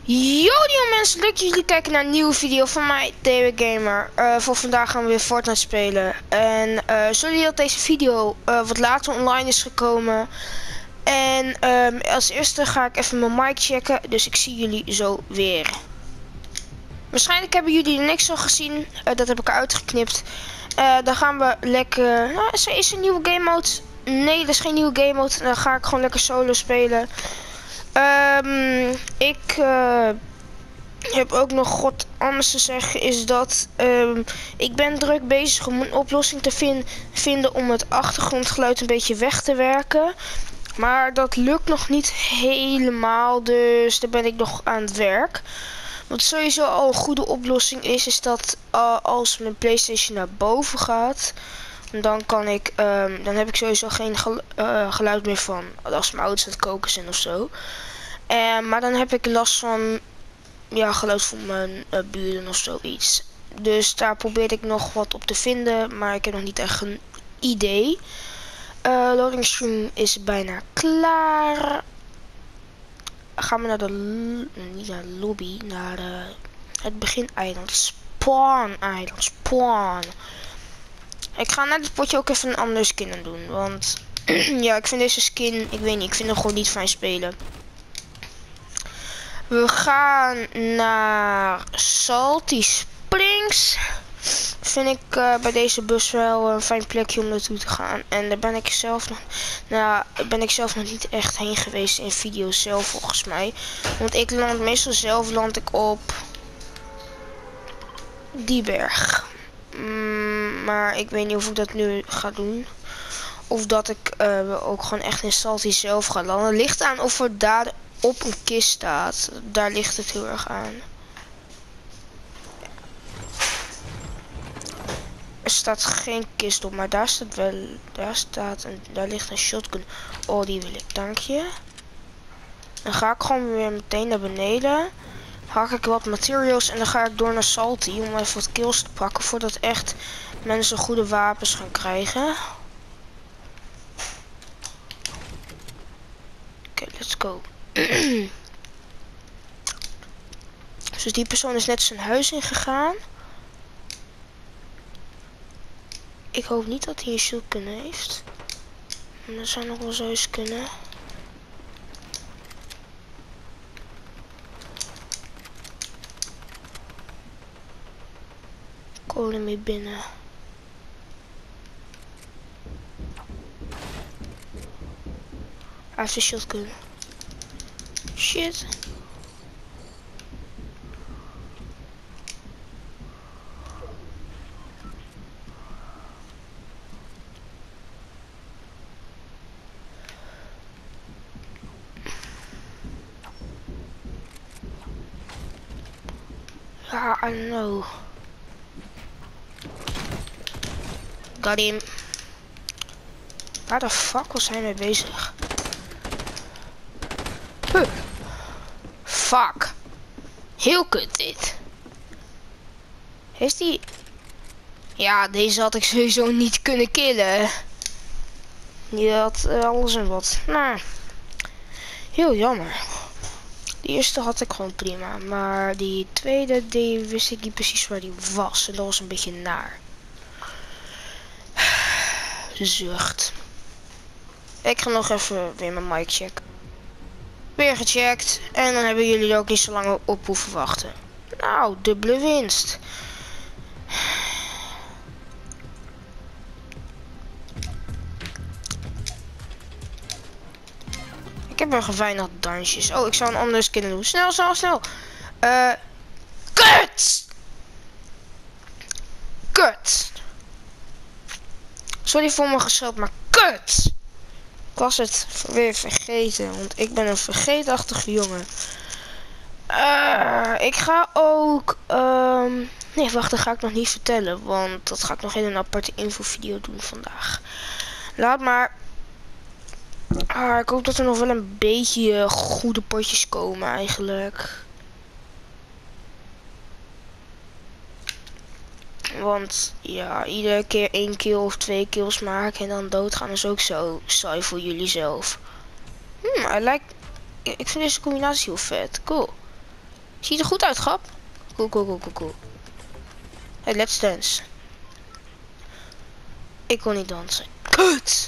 Yo mensen, leuk dat jullie kijken naar een nieuwe video van mij, DW Gamer. Voor vandaag gaan we weer Fortnite spelen. En sorry dat deze video wat later online is gekomen. En als eerste ga ik even mijn mic checken, dus ik zie jullie zo weer. Waarschijnlijk hebben jullie er niks van gezien, dat heb ik eruit geknipt. Dan gaan we lekker... Nou, is er een nieuwe game mode? Nee, dat is geen nieuwe game mode. Dan ga ik gewoon lekker solo spelen. Ik heb ook nog wat anders te zeggen, is dat ik ben druk bezig om een oplossing te vinden om het achtergrondgeluid een beetje weg te werken. Maar dat lukt nog niet helemaal, dus daar ben ik nog aan het werk. Wat sowieso al een goede oplossing is dat als mijn PlayStation naar boven gaat, dan kan ik, dan heb ik sowieso geen geluid meer van als mijn ouders aan het koken zijn of zo. Maar dan heb ik last van geluid van mijn buren of zoiets. Dus daar probeerde ik nog wat op te vinden, maar ik heb nog niet echt een idee. Loading screen is bijna klaar. Gaan we naar de niet naar de lobby, naar het begin-eiland. Spawn-eiland. Spawn. Ik ga naar dit potje ook even een andere skin aan doen, want ja, ik vind deze skin, ik weet niet, ik vind hem gewoon niet fijn spelen. We gaan naar Salty Springs. Vind ik bij deze bus wel een fijn plekje om naartoe te gaan. En daar ben ik zelf nog, nog niet echt heen geweest in video's zelf volgens mij. Want ik land meestal zelf op die berg. Maar ik weet niet of ik dat nu ga doen. Of dat ik ook gewoon echt in Salty zelf ga landen. Het ligt aan of er daar op een kist staat. Daar ligt het heel erg aan. Er staat geen kist op, maar daar staat wel. Daar ligt een shotgun. Oh, die wil ik, dank je. Dan ga ik gewoon weer meteen naar beneden. Hak ik wat materials en dan ga ik door naar Salty om even wat kills te pakken voordat echt mensen goede wapens gaan krijgen. Oké, let's go. Dus die persoon is net zijn huis ingegaan. Ik hoop niet dat hij een shotgun heeft. Maar dat zou nog wel zo eens kunnen. Kolen mee binnen. Hij heeft een shotgun. Shit. Ja, I know. Got him. Waar de fuck was hij mee bezig? Huh. Fuck. Heel kut dit. Heeft hij... Ja, deze had ik sowieso niet kunnen killen. Die had alles en wat. Nou, heel jammer. De eerste had ik gewoon prima. Maar die tweede, die wist ik niet precies waar die was. En dat was een beetje naar. Zucht. Ik ga nog even weer mijn mic checken. Weer gecheckt. En dan hebben jullie er ook niet zo lang op hoeven wachten. Nou, dubbele winst. Ik heb er geveiligd dansjes. Oh, ik zou een andere skin doen. Snel, snel, snel. Kut! Kut! Sorry voor mijn gescheld, maar kut! Ik was het weer vergeten, want ik ben een vergeetachtige jongen. Ik ga ook... Nee, wacht, dat ga ik nog niet vertellen, want dat ga ik nog in een aparte infovideo doen vandaag. Laat maar... ik hoop dat er nog wel een beetje goede potjes komen eigenlijk. Want ja, iedere keer 1 kill of 2 kills maken en dan doodgaan is ook zo saai voor jullie zelf. Ik vind deze combinatie heel vet. Cool. Ziet er goed uit, grap. Cool. Hey, let's dance. Ik kon niet dansen. Kut!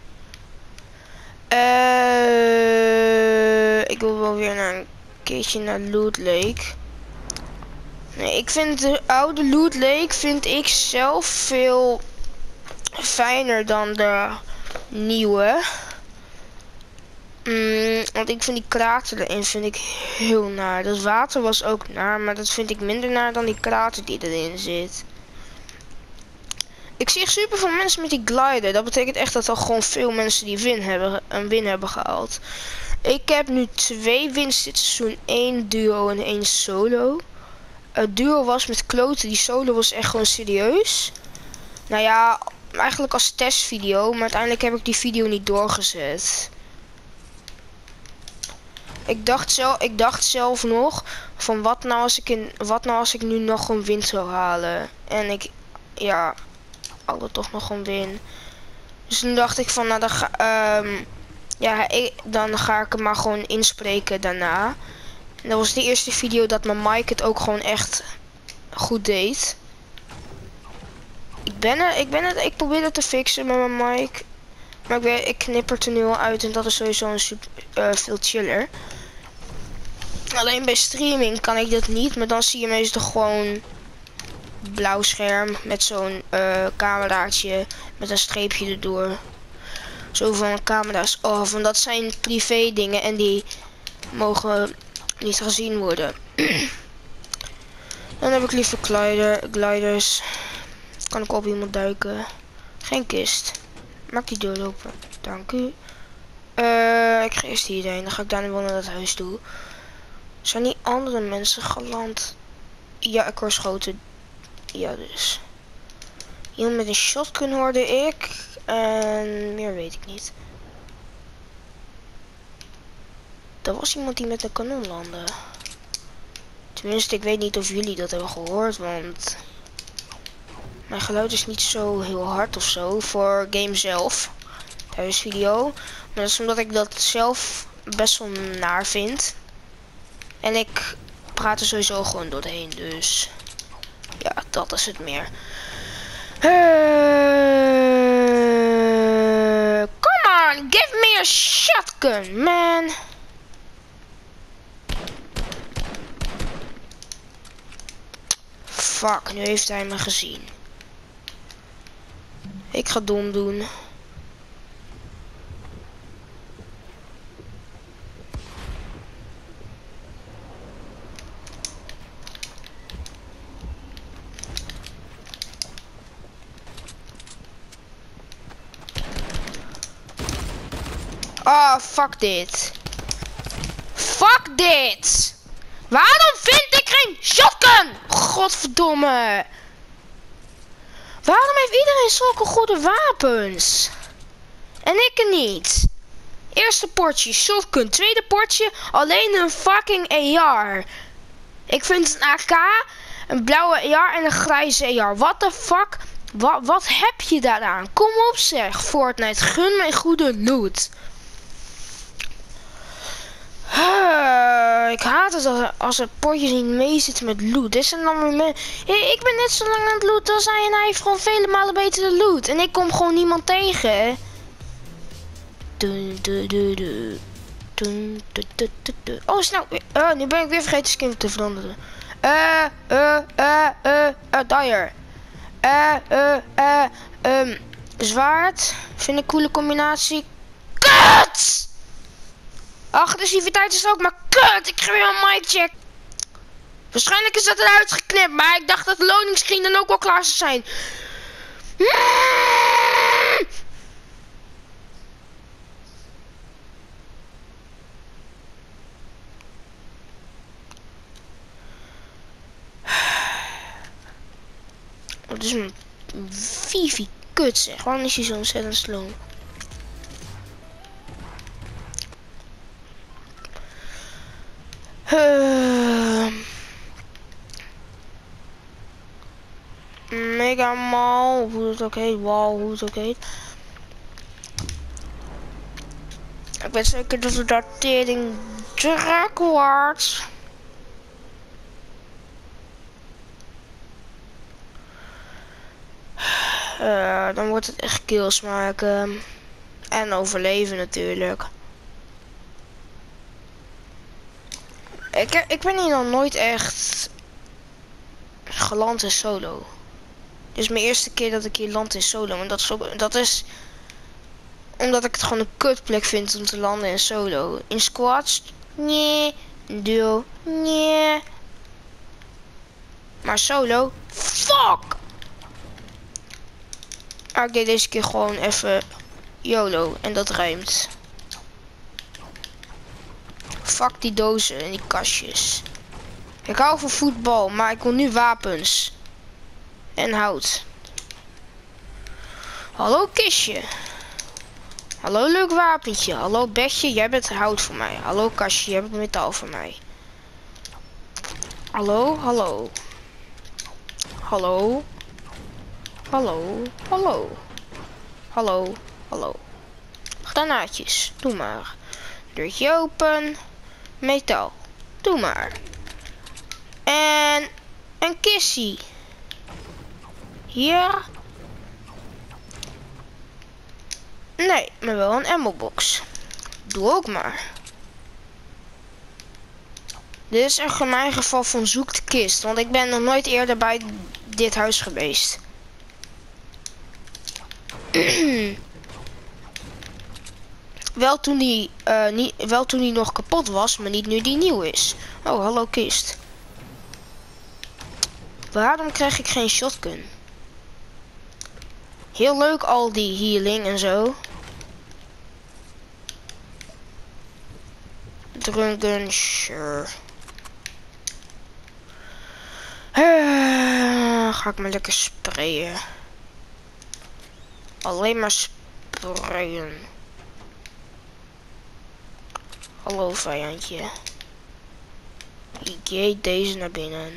Ik wil wel weer naar een keertje naar Loot Lake. Nee, ik vind de oude Loot Lake vind ik zelf veel fijner dan de nieuwe. Want ik vind die krater erin vind ik heel naar. Dat water was ook naar, maar dat vind ik minder naar dan die krater die erin zit. Ik zie echt super veel mensen met die glider. Dat betekent echt dat er gewoon veel mensen die een win hebben gehaald. Ik heb nu 2 wins dit seizoen. 1 duo en 1 solo. Het duo was met kloten. Die solo was echt gewoon serieus. Nou ja, eigenlijk als testvideo. Maar uiteindelijk heb ik die video niet doorgezet. Ik dacht zelf nog van wat nou als ik nu nog een win zou halen. En ik, ja, hadden toch nog een win. Dus toen dacht ik van, nou dan ga ik hem maar gewoon inspreken daarna. En dat was de eerste video dat mijn mic het ook gewoon echt goed deed. Ik probeer het te fixen met mijn mic. Maar ik knip er nu al uit en dat is sowieso een super veel chiller. Alleen bij streaming kan ik dat niet, maar dan zie je meestal gewoon blauw scherm met zo'n cameraatje met een streepje erdoor. Zo van camera's off, want dat zijn privé dingen en die mogen niet gezien worden. Dan heb ik liever gliders. Kan ik op iemand duiken. Geen kist. Maak die deur open. Dank u. Ik ga eerst hierheen. Dan ga ik daarna wel naar dat huis toe. Zijn die andere mensen geland? Ja, ik hoor schoten. Ja, dus. Iemand met een shotgun hoorde ik. En meer weet ik niet. Er was iemand die met een kanon landde. Tenminste, ik weet niet of jullie dat hebben gehoord, want mijn geluid is niet zo heel hard of zo voor game zelf. Thuisvideo. Maar dat is omdat ik dat zelf best wel naar vind. En ik praat er sowieso gewoon doorheen, dus ja, dat is het meer. Come on, give me a shotgun, man. Fuck, nu heeft hij me gezien. Ik ga dom doen. Oh, fuck dit. Fuck dit. Waarom vind ik geen shotgun? Godverdomme. Waarom heeft iedereen zulke goede wapens? En ik er niet. Eerste potje shotgun. Tweede potje alleen een fucking AR. Ik vind een AK, een blauwe AR en een grijze AR. What the fuck? Wat heb je daaraan? Kom op zeg, Fortnite. Gun mij goede loot. Ik haat het als er potjes niet mee zitten met loot. Dit zijn dan weer ik ben net zo lang aan het looten als hij en hij heeft gewoon vele malen betere loot. En ik kom gewoon niemand tegen. Oh snel. Nu ben ik weer vergeten skin te veranderen. Dire. Zwaard. Vind ik een coole combinatie. Kut! Agressiviteit is ook maar kut. Ik ga weer een mic check. Waarschijnlijk is dat eruit geknipt, maar ik dacht dat de loading dan ook wel klaar zou zijn. Het is een Vivi kut zeg. Waarom is hij zo ontzettend slow? Mega Mall, hoe het ook heet, wow, hoe het ook heet. Ik weet zeker dat de datering druk wordt. Dan wordt het echt kills maken. En overleven natuurlijk. Ik ben hier nog nooit echt geland in solo. Dit is mijn eerste keer dat ik hier land in solo. En dat is omdat ik het gewoon een kutplek vind om te landen in solo. In squads? Nee. Duo? Nee. Maar solo? Fuck! Maar ik deed deze keer gewoon even YOLO. En dat rijmt. Fuck die dozen en die kastjes. Ik hou van voetbal, maar ik wil nu wapens. En hout. Hallo kistje. Hallo leuk wapentje. Hallo bedje, jij bent hout voor mij. Hallo kastje, jij bent metaal voor mij. Hallo, hallo. Hallo. Hallo, hallo. Hallo, hallo. Granaatjes, doe maar. Deurtje open. Metaal, doe maar. En een kissie. Ja. Nee, maar wel een ammobox. Doe ook maar. Dit is echt in mijn geval van zoek de kist. Want ik ben nog nooit eerder bij dit huis geweest. Wel toen die nog kapot was, maar niet nu die nieuw is. Oh, hallo kist. Waarom krijg ik geen shotgun? Heel leuk al die healing en zo. Drunken, sure. Ga ik maar lekker sprayen. Alleen maar sprayen. Hallo vijandje. Ik eet deze naar binnen.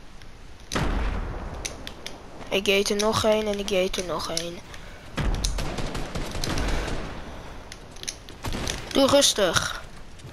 Ik eet er nog één en ik eet er nog één. Doe rustig.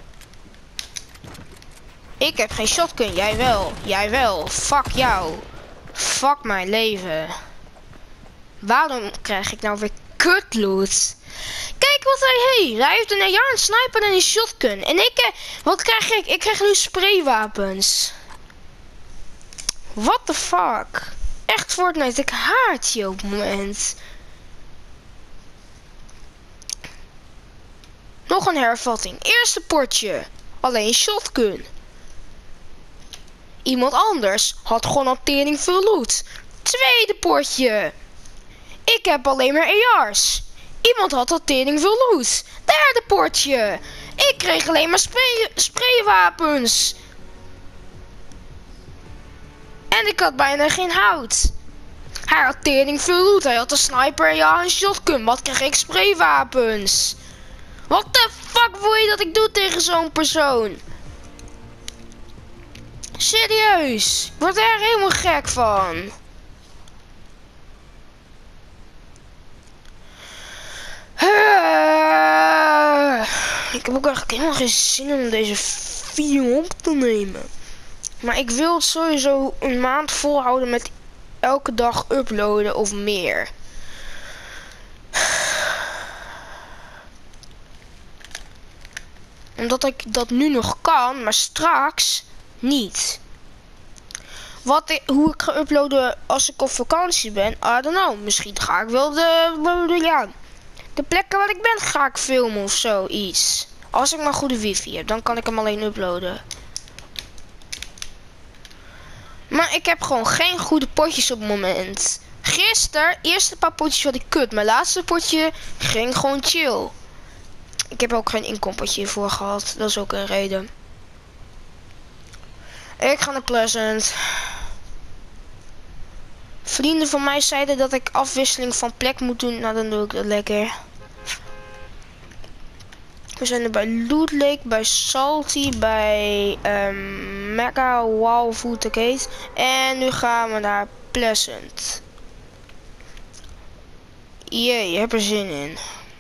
Ik heb geen shotgun, jij wel. Jij wel. Fuck jou. Fuck mijn leven. Waarom krijg ik nou weer kutloot? Kijk wat hij heeft. Hij heeft een sniper en een shotgun. En ik, wat krijg ik? Ik krijg nu spraywapens. What the fuck? Echt Fortnite, ik haat je op het moment. Nog een hervatting. Eerste potje. Alleen shotgun. Iemand anders had gewoon al tering veel loot. Tweede potje. Ik heb alleen maar AR's. Iemand had al tering veel loot. Derde potje. Ik kreeg alleen maar spraywapens. En ik had bijna geen hout. Hij had tering veel loot. Hij had een sniper, ja, een shotgun. Wat krijg ik? Spraywapens. Wat de fuck wil je dat ik doe tegen zo'n persoon? Serieus. Ik word er helemaal gek van. Ik heb ook eigenlijk helemaal geen zin om deze video op te nemen. Maar ik wil het sowieso een maand volhouden met elke dag uploaden of meer. Omdat ik dat nu nog kan, maar straks niet. Hoe ik ga uploaden als ik op vakantie ben, I don't know. Misschien ga ik wel de plekken waar ik ben ga ik filmen of zoiets. Als ik maar goede wifi heb, dan kan ik hem alleen uploaden. Maar ik heb gewoon geen goede potjes op het moment. Gisteren, eerste paar potjes had ik kut. Mijn laatste potje ging gewoon chill. Ik heb ook geen inkompotje hiervoor gehad. Dat is ook een reden. Ik ga naar Pleasant. Vrienden van mij zeiden dat ik afwisseling van plek moet doen. Nou, dan doe ik dat lekker. We zijn er bij Loot Lake, bij Salty, bij Mega Wow Food Arcade. En nu gaan we naar Pleasant. Jee, je hebt er zin in.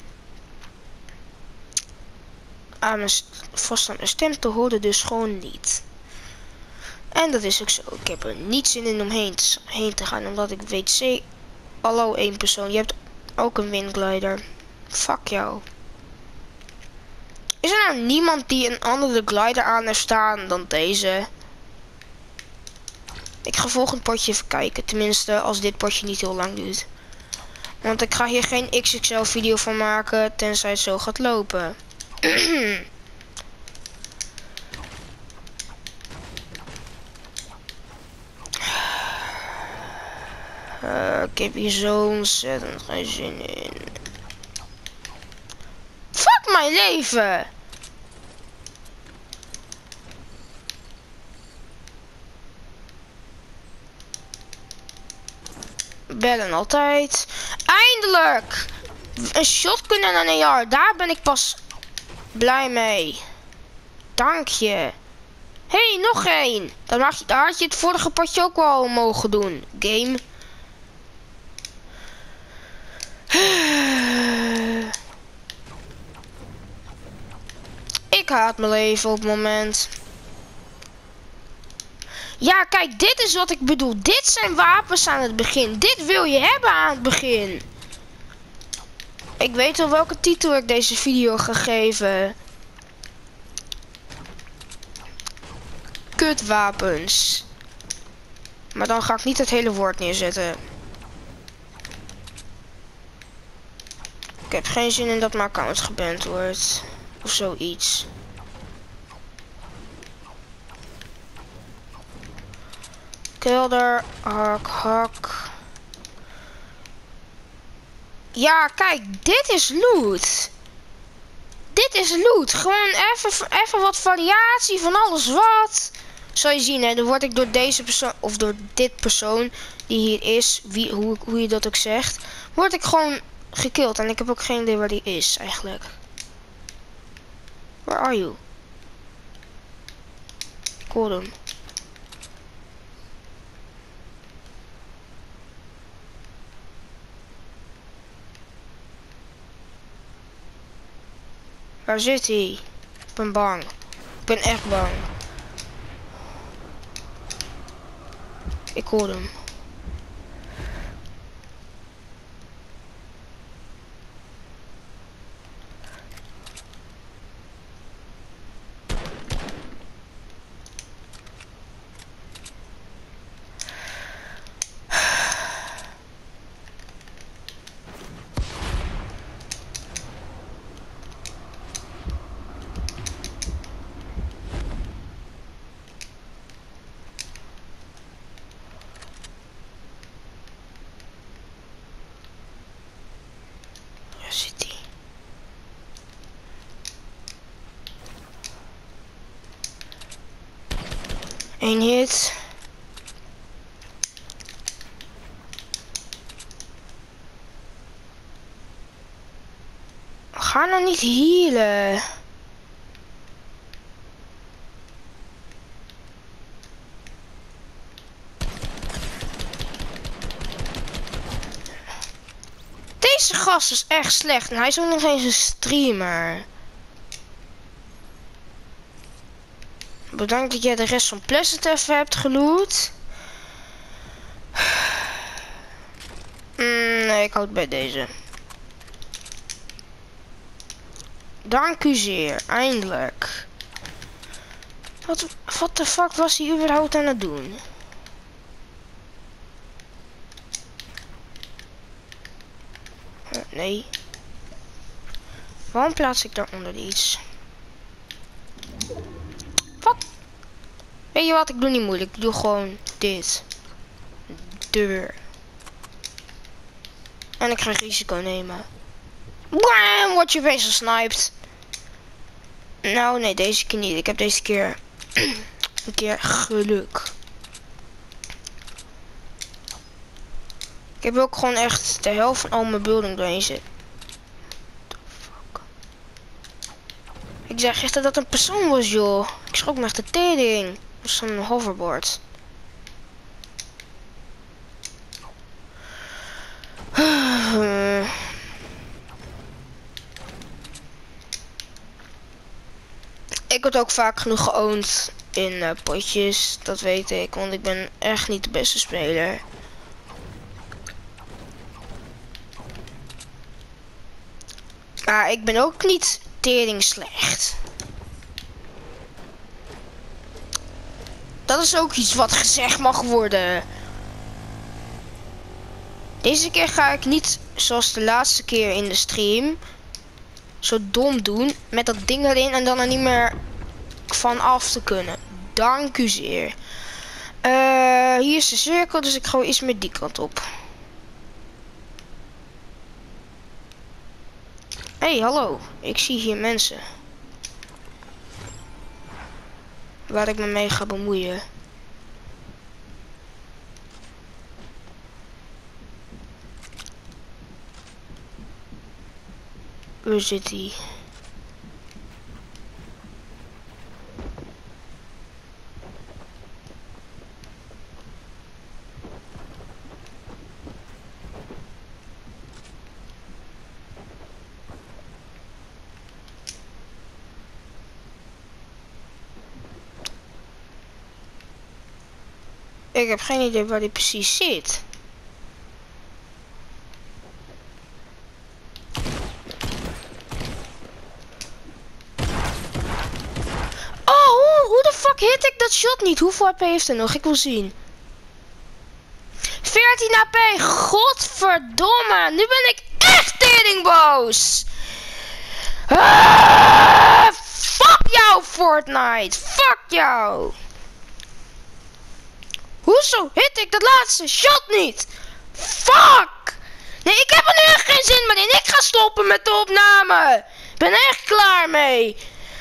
Mijn stem te horen dus gewoon niet. En dat is ook zo. Ik heb er niet zin in om heen te gaan, omdat ik weet Hallo, één persoon. Je hebt ook een windglider. Fuck jou. Is er nou niemand die een andere glider aan heeft staan dan deze? Ik ga volgend potje even kijken. Tenminste, als dit potje niet heel lang duurt. Want ik ga hier geen XXL video van maken, tenzij het zo gaat lopen. Ik heb hier zo ontzettend geen zin in. Fuck mijn leven! Bellen altijd. Eindelijk! Een shotgun en een AR. Daar ben ik pas blij mee. Dank je. Hey, nog één. Daar had je het vorige potje ook wel mogen doen. Game. Ik haat mijn leven op het moment. Ja, kijk, dit is wat ik bedoel. Dit zijn wapens aan het begin. Dit wil je hebben aan het begin. Ik weet al welke titel ik deze video ga geven. Kutwapens. Maar dan ga ik niet het hele woord neerzetten. Ik heb geen zin in dat mijn account geband wordt. Of zoiets. Kelder, hak. Ja, kijk, dit is loot. Dit is loot. Gewoon even wat variatie van alles wat. Zal je zien, hè, dan word ik door deze persoon, of door dit persoon die hier is, hoe je dat ook zegt, word ik gewoon gekild. En ik heb ook geen idee waar die is, eigenlijk. Where are you? Ik hoor hem. Waar zit hij? Ik ben bang. Ik ben echt bang. Ik hoor hem. Waar zit hij? Eén hit. Ga nou niet healen. Deze gast is echt slecht en hij is ook nog eens een streamer. Bedankt dat jij de rest van Pleasant even hebt geloot. Nee, ik houd bij deze. Dank u zeer, eindelijk. Wat de fuck was hij überhaupt aan het doen? Nee. Waarom plaats ik daaronder iets? Wat? Weet je wat, ik doe niet moeilijk. Ik doe gewoon dit. Deur. En ik ga risico nemen. Bam, word je wezen sniped. Nou, nee, deze keer niet. Ik heb deze keer een keer geluk. Ik heb ook gewoon echt de helft van al mijn building doorheen zitten. Ik zeg echt dat dat een persoon was, joh. Ik schrok me echt de tering. Dat was zo'n hoverboard. Ik word ook vaak genoeg geowned in potjes. Dat weet ik, want ik ben echt niet de beste speler. Maar ik ben ook niet tering slecht. Dat is ook iets wat gezegd mag worden. Deze keer ga ik niet zoals de laatste keer in de stream zo dom doen met dat ding erin en dan er niet meer van af te kunnen. Dank u zeer. Hier is de cirkel, dus ik gooi iets meer die kant op. Hey, hallo. Ik zie hier mensen. Waar ik me mee ga bemoeien. Waar zit hij? Ik heb geen idee waar hij precies zit. Oh, hoe de fuck hit ik dat shot niet? Hoeveel HP heeft hij nog? Ik wil zien. 14 HP. Godverdomme. Nu ben ik echt teringboos. Fuck jou, Fortnite. Fuck jou. Hoezo hit ik dat laatste shot niet? Fuck! Nee, ik heb er nu echt geen zin meer in. Ik ga stoppen met de opname. Ik ben echt klaar mee.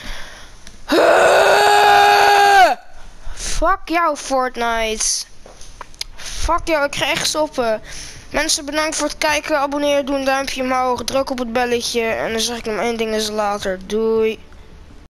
Fuck jou, Fortnite. Fuck jou, ik ga echt stoppen. Mensen, bedankt voor het kijken. Abonneer, doe een duimpje omhoog. Druk op het belletje. En dan zeg ik nog één ding eens later. Doei.